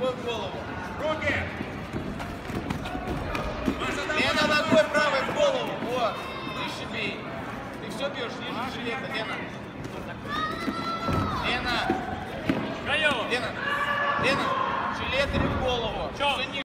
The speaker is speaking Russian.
левую голову. Руки! Лена, ногой правой в голову. Вот. Выше бей. Ты все бьешь ниже жилета, Лена. Лена. Лена. Лена. Жилет или в голову. Все ниже.